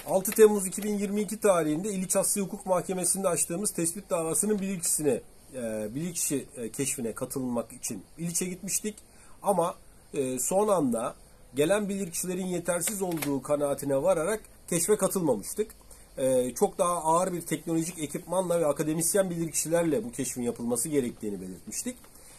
6 Temmuz 2022 tarihinde İliç Asya Hukuk Mahkemesi'nde açtığımız tespit davasının bilirkişi keşfine katılmak için İliç'e gitmiştik. Ama son anda gelen bilirkişilerin yetersiz olduğu kanaatine vararak keşfe katılmamıştık. Çok daha ağır bir teknolojik ekipmanla ve akademisyen bilirkişilerle bu keşfin yapılması gerektiğini belirtmiştik.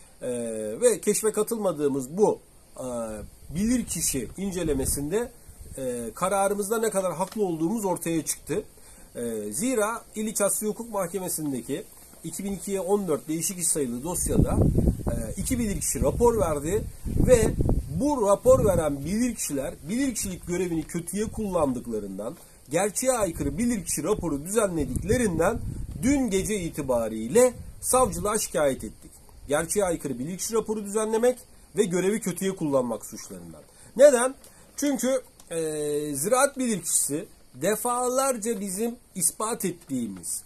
Ve keşfe katılmadığımız bu bilirkişi incelemesinde kararımızda ne kadar haklı olduğumuz ortaya çıktı. Zira İliç Asya Hukuk Mahkemesi'ndeki 2002'ye 14 değişik iş sayılı dosyada 2 bilirkişi rapor verdi ve bu rapor veren bilirkişiler bilirkişilik görevini kötüye kullandıklarından, gerçeğe aykırı bilirkişi raporu düzenlediklerinden dün gece itibariyle savcılığa şikayet ettik. Gerçeğe aykırı bilirkişi raporu düzenlemek ve görevi kötüye kullanmak suçlarından. Neden? Çünkü ziraat bilirkişisi defalarca bizim ispat ettiğimiz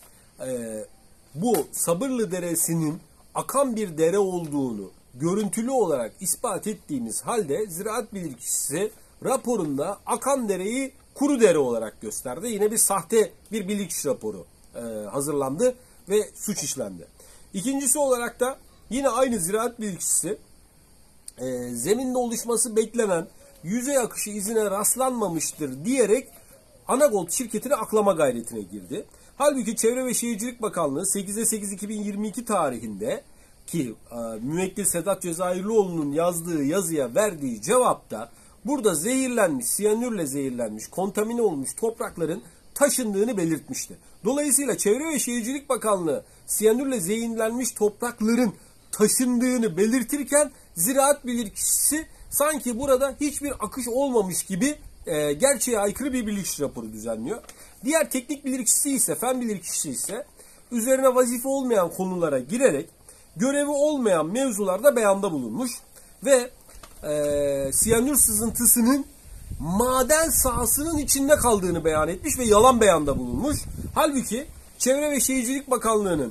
bu Sabırlı Deresi'nin akan bir dere olduğunu görüntülü olarak ispat ettiğimiz halde ziraat bilirkişisi raporunda akan dereyi kuru dere olarak gösterdi. Yine bir sahte bir bilirkişi raporu hazırlandı ve suç işlendi. İkincisi olarak da yine aynı ziraat bilirkişisi zeminde oluşması beklenen yüzey akışı izine rastlanmamıştır diyerek Anagold şirketini aklama gayretine girdi. Halbuki Çevre ve Şehircilik Bakanlığı 8'e 8-2022 tarihinde ki müvekkil Sedat Cezayirlioğlu'nun yazdığı yazıya verdiği cevapta burada zehirlenmiş, siyanürle zehirlenmiş, kontamine olmuş toprakların taşındığını belirtmişti. Dolayısıyla Çevre ve Şehircilik Bakanlığı siyanürle zehirlenmiş toprakların taşındığını belirtirken ziraat bilirkişisi sanki burada hiçbir akış olmamış gibi gerçeğe aykırı bir bilirkişi raporu düzenliyor. Diğer teknik bilirkişisi ise, fen bilirkişisi ise üzerine vazife olmayan konulara girerek görevi olmayan mevzularda beyanda bulunmuş ve siyanür sızıntısının maden sahasının içinde kaldığını beyan etmiş ve yalan beyanda bulunmuş. Halbuki Çevre ve Şehircilik Bakanlığı'nın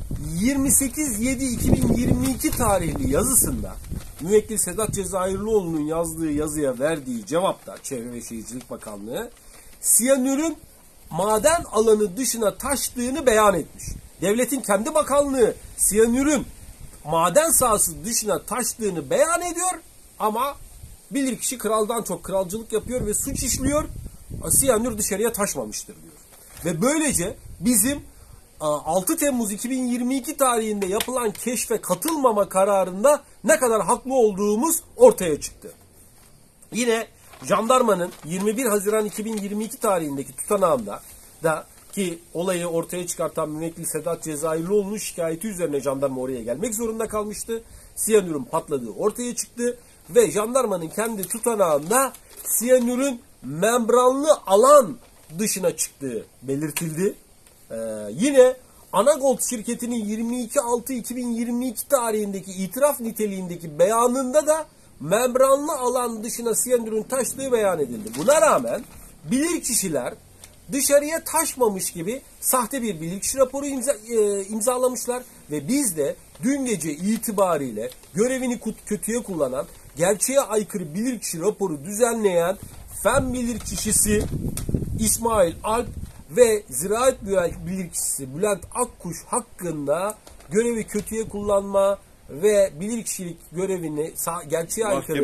28.7.2022 tarihli yazısında müvekkil Sedat Cezayirlioğlu'nun yazdığı yazıya verdiği cevapta Çevre ve Şehircilik Bakanlığı siyanürün maden alanı dışına taştığını beyan etmiş. Devletin kendi bakanlığı siyanürün maden sahası dışına taştığını beyan ediyor ama bilirkişi kraldan çok kralcılık yapıyor ve suç işliyor. Siyanür dışarıya taşmamıştır diyor. Ve böylece bizim 6 Temmuz 2022 tarihinde yapılan keşfe katılmama kararında ne kadar haklı olduğumuz ortaya çıktı. Yine jandarmanın 21 Haziran 2022 tarihindeki tutanağında da ki olayı ortaya çıkartan müvekkil Sedat Cezayirlioğlu'nun şikayeti üzerine jandarma oraya gelmek zorunda kalmıştı. Siyanürün patladığı ortaya çıktı ve jandarmanın kendi tutanağında siyanürün membranlı alan dışına çıktığı belirtildi. Yine Anagold şirketinin 22.6.2022 tarihindeki itiraf niteliğindeki beyanında da membranlı alan dışına siyanürün taştığı beyan edildi. Buna rağmen bilirkişiler dışarıya taşmamış gibi sahte bir bilirkişi raporu imzalamışlar ve biz de dün gece itibariyle görevini kötüye kullanan, gerçeğe aykırı bilirkişi raporu düzenleyen fen bilirkişisi İsmail Alp ve ziraat bilirkişisi Bülent Akkuş hakkında görevi kötüye kullanma ve bilirkişilik görevini gerçeğe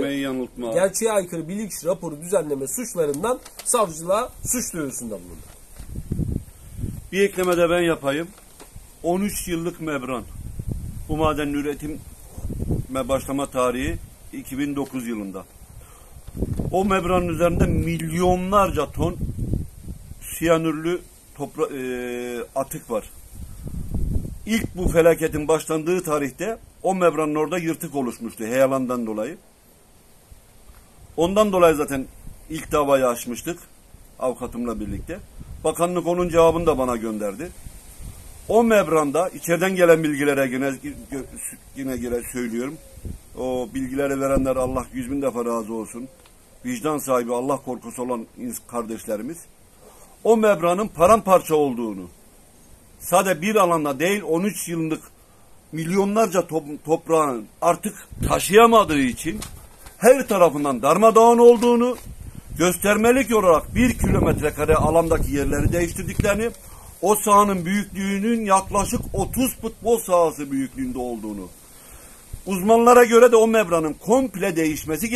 aykırı bilirkişi raporu düzenleme suçlarından savcılığa suç duyurusunda bulundu. Bir ekleme de ben yapayım. 13 yıllık membran. Bu madenin üretime başlama tarihi 2009 yılında. O membranın üzerinde milyonlarca ton siyanürlü atık var. İlk bu felaketin başlandığı tarihte o membranın orada yırtık oluşmuştu heyelandan dolayı. Ondan dolayı zaten ilk davayı açmıştık avukatımla birlikte. Bakanlık onun cevabını da bana gönderdi. O membranda içeriden gelen bilgilere yine söylüyorum. O bilgileri verenler Allah 100.000 defa razı olsun. Vicdan sahibi, Allah korkusu olan kardeşlerimiz. O membranın paramparça olduğunu, sadece bir alanda değil 13 yıllık milyonlarca toprağın artık taşıyamadığı için her tarafından darmadağın olduğunu göstermelik olarak 1 kilometre kare alandaki yerleri değiştirdiklerini, o sahanın büyüklüğünün yaklaşık 30 futbol sahası büyüklüğünde olduğunu, uzmanlara göre de o membranın komple değişmesi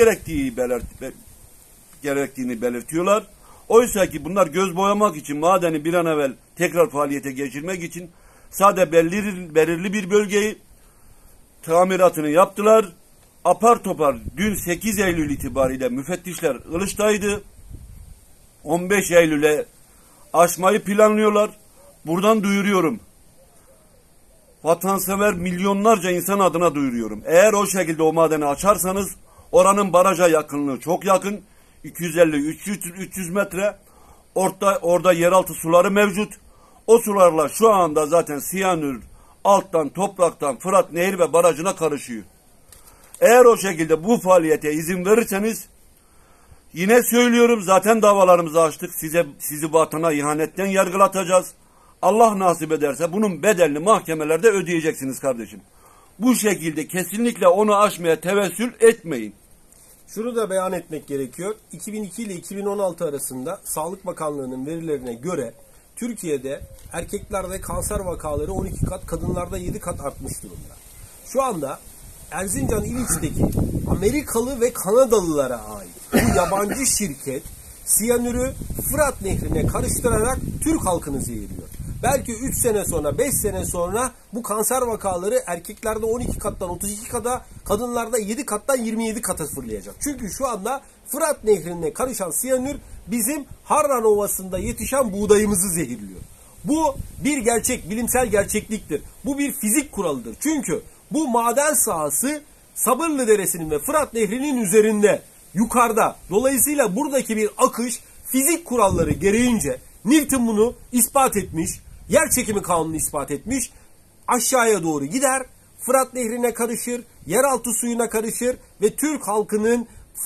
gerektiğini belirtiyorlar. Oysa ki bunlar göz boyamak için, madeni bir an evvel tekrar faaliyete geçirmek için sadece belirli bir bölgeyi tamiratını yaptılar. Apar topar dün 8 Eylül itibariyle müfettişler Ilıç'taydı. 15 Eylül'e aşmayı planlıyorlar. Buradan duyuruyorum. Vatansever milyonlarca insan adına duyuruyorum. Eğer o şekilde o madeni açarsanız oranın baraja yakınlığı çok yakın. 250-300 metre. Orada yeraltı suları mevcut. O sularla şu anda zaten siyanür alttan, topraktan Fırat Nehri ve barajına karışıyor. Eğer o şekilde bu faaliyete izin verirseniz, yine söylüyorum, zaten davalarımızı açtık. Sizi vatana ihanetten yargılatacağız. Allah nasip ederse bunun bedelini mahkemelerde ödeyeceksiniz kardeşim. Bu şekilde kesinlikle onu aşmaya tevessül etmeyin. Şunu da beyan etmek gerekiyor. 2002 ile 2016 arasında Sağlık Bakanlığı'nın verilerine göre Türkiye'de erkeklerde kanser vakaları 12 kat, kadınlarda 7 kat artmış durumda. Şu anda Erzincan İliç'teki Amerikalı ve Kanadalılara ait bu yabancı şirket siyanürü Fırat Nehri'ne karıştırarak Türk halkını zehirliyor. Belki 3 sene sonra, 5 sene sonra bu kanser vakaları erkeklerde 12 kattan 32 kata, kadınlarda 7 kattan 27 kata fırlayacak. Çünkü şu anda Fırat Nehri'ne karışan siyanür bizim Harran Ovası'nda yetişen buğdayımızı zehirliyor. Bu bir gerçek, bilimsel gerçekliktir. Bu bir fizik kuralıdır. Çünkü bu maden sahası Sabırlı Deresi'nin ve Fırat Nehri'nin üzerinde, yukarıda. Dolayısıyla buradaki bir akış fizik kuralları gereğince, Newton bunu ispat etmiş, yer çekimi kanunu ispat etmiş, aşağıya doğru gider, Fırat Nehri'ne karışır, yeraltı suyuna karışır ve Türk halkının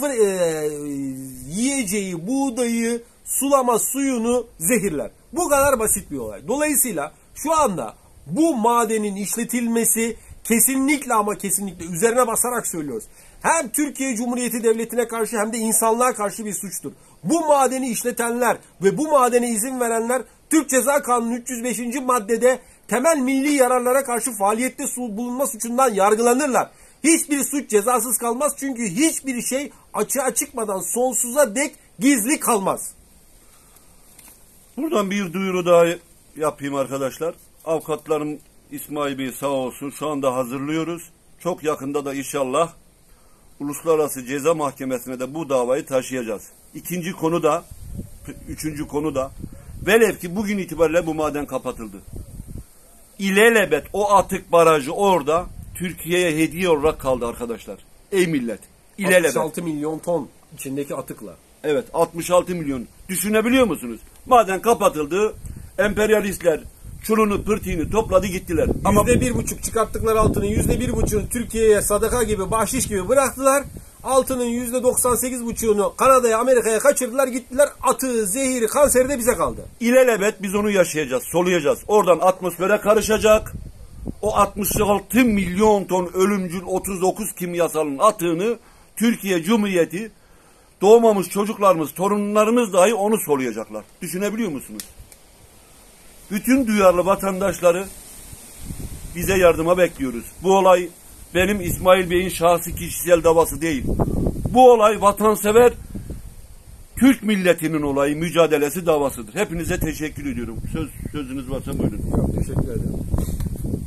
yiyeceği buğdayı, sulama suyunu zehirler. Bu kadar basit bir olay. Dolayısıyla şu anda bu madenin işletilmesi kesinlikle ama kesinlikle üzerine basarak söylüyoruz. Hem Türkiye Cumhuriyeti Devleti'ne karşı hem de insanlığa karşı bir suçtur. Bu madeni işletenler ve bu madene izin verenler Türk Ceza Kanunu 305. maddede temel milli yararlara karşı faaliyette bulunma suçundan yargılanırlar. Hiçbir suç cezasız kalmaz çünkü hiçbir şey açığa çıkmadan sonsuza dek gizli kalmaz. Buradan bir duyuru daha yapayım arkadaşlar. Avukatlarım İsmail Bey sağ olsun, şu anda hazırlıyoruz. Çok yakında da inşallah Uluslararası Ceza Mahkemesi'ne de bu davayı taşıyacağız. Üçüncü konu da velev ki bugün itibariyle bu maden kapatıldı. İlelebet o atık barajı orada Türkiye'ye hediye olarak kaldı arkadaşlar. Ey millet. İlelebet. 66 milyon ton içindeki atıkla. Evet, 66 milyon. Düşünebiliyor musunuz? Maden kapatıldı. Emperyalistler çulunu pırtığını topladı gittiler. Ama %1,5 çıkarttıkları altının %1,5'unu Türkiye'ye sadaka gibi, bahşiş gibi bıraktılar. Altının %98,5'unu Kanada'ya, Amerika'ya kaçırdılar, gittiler. Atığı, zehiri, kanseri de bize kaldı. İlelebet biz onu yaşayacağız, soluyacağız. Oradan atmosfere karışacak. O 66 milyon ton ölümcül 39 kimyasalın atığını Türkiye Cumhuriyeti, doğmamış çocuklarımız, torunlarımız dahi onu soluyacaklar. Düşünebiliyor musunuz? Bütün duyarlı vatandaşları bize yardıma bekliyoruz. Bu olay benim İsmail Bey'in şahsi kişisel davası değil. Bu olay vatansever Türk milletinin olayı, mücadelesi, davasıdır. Hepinize teşekkür ediyorum. Sözünüz varsa buyurun. Teşekkür ederim.